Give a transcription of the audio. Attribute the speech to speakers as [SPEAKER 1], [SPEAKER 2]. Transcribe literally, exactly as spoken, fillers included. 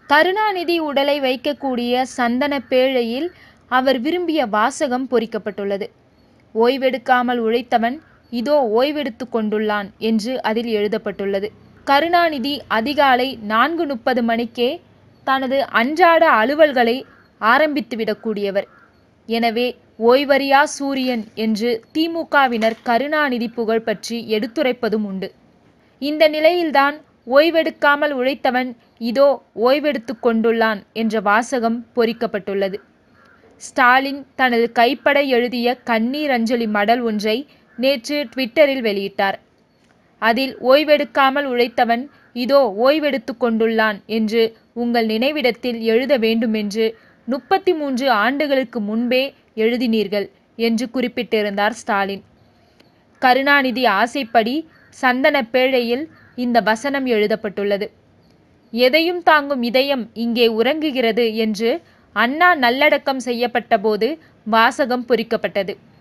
[SPEAKER 1] கருணாநிதி உடலை வைக்கக்கூடிய சந்தன பேழையில் அவர் விரும்பிய வாசகம் பொறிக்கப்பட்டுள்ளது. ஓய்வெடுக்காமல் உழைத்தவன் இதோ ஓய்வெடுத்து கொண்டுள்ளான் என்று அதில் எழுதப்பட்டுள்ளது. கருணாநிதி அதிகாலை நான்கு முப்பது மணிக்கே தனது அன்றாட அலுவல்களை ஆரம்பித்துவிடக்கூடியவர். எனவே ஓய்வறியா சூரியன் என்று திமுகவினர் கருணாநிதி புகழ் பற்றி எடுத்துரைப்பதும் உண்டு. இந்த நிலையில்தான் ஓய்வெடுக்காமல் உழைத்தவன் இதோ ஓய்வெடுத்து கொண்டுள்ளான் என்ற வாசகம் பொறிக்கப்பட்டுள்ளது. ஸ்டாலின் தனது கைப்பட எழுதிய கண்ணீர் அஞ்சலி மடல் ஒன்றை நேற்று ட்விட்டரில் வெளியிட்டார். அதில் ஓய்வெடுக்காமல் உழைத்தவன் இதோ ஓய்வெடுத்து கொண்டுள்ளான் என்று உங்கள் நினைவிடத்தில் எழுத வேண்டுமென்று முப்பத்தி மூன்று ஆண்டுகளுக்கு முன்பே எழுதினீர்கள் என்று குறிப்பிட்டிருந்தார் ஸ்டாலின். கருணாநிதி ஆசைப்படி சந்தன பேழையில் இந்த வசனம் எழுதப்பட்டுள்ளது. எதையும் தாங்கும் இதயம் இங்கே உறங்குகிறது என்று அண்ணா நல்லடக்கம் செய்யப்பட்ட போது வாசகம் பொறிக்கப்பட்டது.